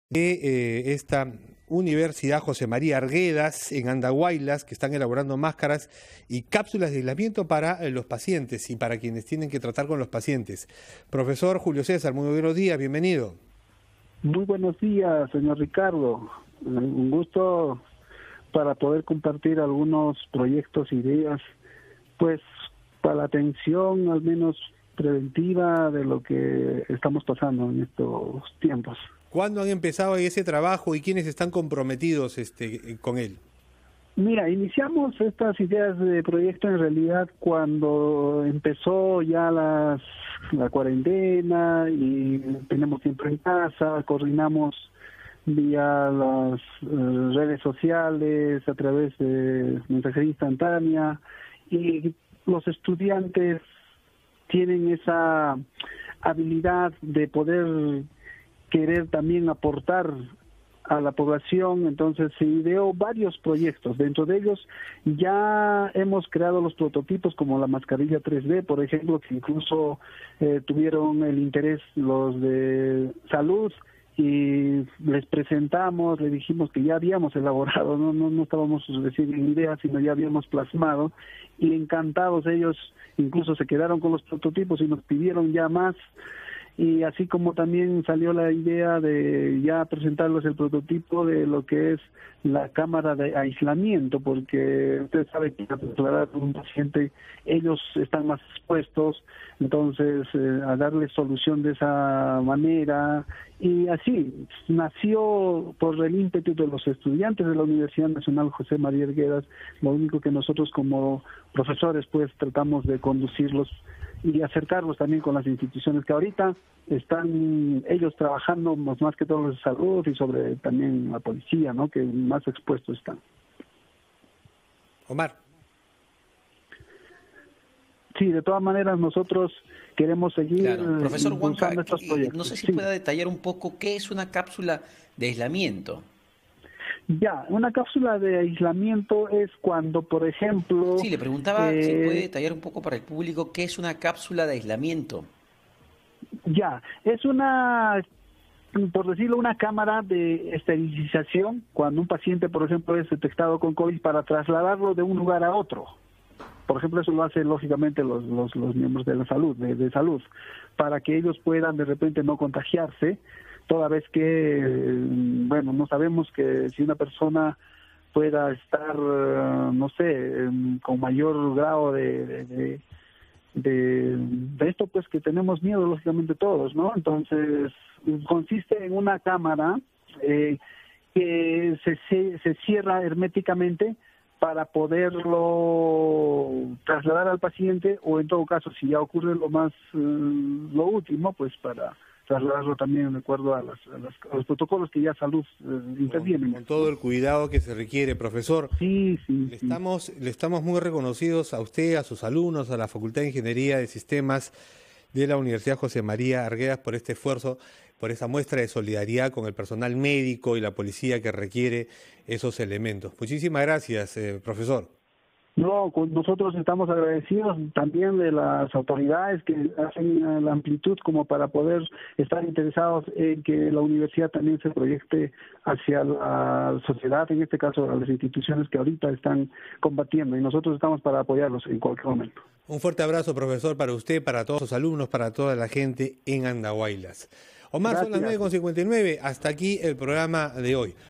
de esta Universidad José María Arguedas en Andahuaylas, que están elaborando máscaras y cápsulas de aislamiento para los pacientes y para quienes tienen que tratar con los pacientes. Profesor Julio César, muy buenos días, bienvenido. Muy buenos días, señor Ricardo. Un gusto para poder compartir algunos proyectos, ideas, pues para la atención al menos preventiva de lo que estamos pasando en estos tiempos. ¿Cuándo han empezado ese trabajo y quiénes están comprometidos con él? Mira, iniciamos estas ideas de proyecto en realidad cuando empezó ya la cuarentena y tenemos tiempo en casa, coordinamos vía las redes sociales, a través de mensajería instantánea, y los estudiantes tienen esa habilidad de poder querer también aportar a la población. Entonces se ideó varios proyectos. Dentro de ellos ya hemos creado los prototipos como la mascarilla 3D, por ejemplo, que incluso tuvieron el interés los de salud, y les presentamos, le dijimos que ya habíamos elaborado, no estábamos recién en ideas, sino ya habíamos plasmado, y encantados ellos, incluso se quedaron con los prototipos y nos pidieron ya más. Y así como también salió la idea de ya presentarles el prototipo de lo que es la cámara de aislamiento, porque usted sabe que al trasladar a un paciente ellos están más expuestos, entonces a darle solución de esa manera. Y así nació por el ímpetu de los estudiantes de la Universidad Nacional José María Arguedas. Lo único que nosotros como profesores pues tratamos de conducirlos y acercarlos también con las instituciones que ahorita están ellos trabajando más que todo en salud y sobre también la policía, ¿no?, que más expuestos están. Omar. Sí, de todas maneras nosotros queremos seguir. Claro. Profesor Huanca, estos proyectos. No sé si sí. pueda detallar un poco qué es una cápsula de aislamiento. Ya, una cápsula de aislamiento es cuando, por ejemplo... Sí, le preguntaba si puede detallar un poco para el público qué es una cápsula de aislamiento. Ya, es una, por decirlo, una cámara de esterilización cuando un paciente, por ejemplo, es detectado con COVID, para trasladarlo de un lugar a otro. Por ejemplo, eso lo hacen lógicamente los miembros de la salud, de salud, para que ellos puedan de repente no contagiarse, toda vez que, bueno, no sabemos que si una persona pueda estar, no sé, con mayor grado de esto, pues que tenemos miedo, lógicamente todos, ¿no? Entonces, consiste en una cámara que se cierra herméticamente para poder trasladar al paciente, o en todo caso, si ya ocurre lo último, pues para trasladarlo también de acuerdo a los protocolos que ya salud intervienen. Con todo el cuidado que se requiere, profesor. Sí. Le estamos muy reconocidos a usted, a sus alumnos, a la Facultad de Ingeniería de Sistemas de la Universidad José María Arguedas por este esfuerzo, por esa muestra de solidaridad con el personal médico y la policía que requiere esos elementos. Muchísimas gracias, profesor. No, nosotros estamos agradecidos también de las autoridades que hacen la amplitud como para poder estar interesados en que la universidad también se proyecte hacia la sociedad, en este caso a las instituciones que ahorita están combatiendo, y nosotros estamos para apoyarlos en cualquier momento. Un fuerte abrazo, profesor, para usted, para todos sus alumnos, para toda la gente en Andahuaylas. Omar, gracias. Son las 9:59, hasta aquí el programa de hoy.